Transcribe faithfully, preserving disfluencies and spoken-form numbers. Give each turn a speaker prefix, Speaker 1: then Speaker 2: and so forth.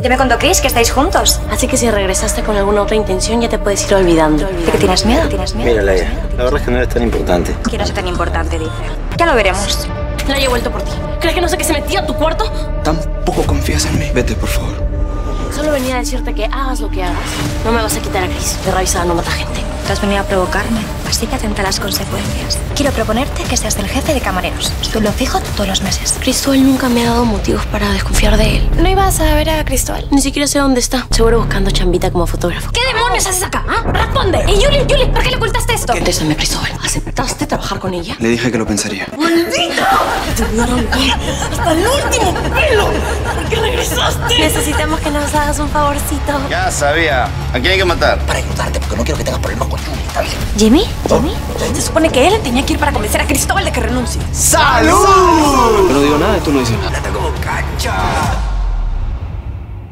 Speaker 1: Ya me contó Chris que estáis juntos.
Speaker 2: Así que si regresaste con alguna otra intención, ya te puedes ir olvidando.
Speaker 1: ¿De qué tienes miedo? ¿Tienes miedo?
Speaker 3: Mira, Leia, la verdad es que no eres tan importante.
Speaker 1: Que no es tan importante, dice. Ya lo veremos.
Speaker 2: La he vuelto por ti. ¿Crees que no sé que se metía a tu cuarto?
Speaker 4: Tampoco confías en mí. Vete, por favor.
Speaker 2: Solo venía a decirte que hagas lo que hagas, no me vas a quitar a Chris. De revisada no mata gente.
Speaker 1: Tú has venido a provocarme, así que atenta a las consecuencias. Quiero proponerte que seas el jefe de camareros. Sueldo fijo todos los meses.
Speaker 2: Cristóbal nunca me ha dado motivos para desconfiar de él.
Speaker 1: ¿No ibas a ver a Cristóbal?
Speaker 2: Ni siquiera sé dónde está. Seguro buscando chambita como fotógrafo.
Speaker 1: ¿Qué demonios haces acá? ¿Ah? ¡Responde! ¡Y Julie, Julie, ¿por qué le ocultaste esto?
Speaker 2: Contéstame, Cristóbal. ¿Aceptaste trabajar con ella?
Speaker 4: Le dije que lo pensaría.
Speaker 2: ¡Maldita! Te voy a arrancar hasta el último pelo. ¿Por qué regresaste?
Speaker 1: Necesitamos que nos hagas un favorcito.
Speaker 3: Ya sabía. ¿A quién hay que matar?
Speaker 5: Para ayudarte, porque no quiero que tengas problemas con Julie, ¿está bien?
Speaker 1: ¿Jimmy? ¿Jimmy? Se supone que él tenía que ir para convencer a Cristóbal de que renuncie.
Speaker 4: ¡Salud! Yo no digo nada y tú no dices nada.
Speaker 5: Trata como cancha.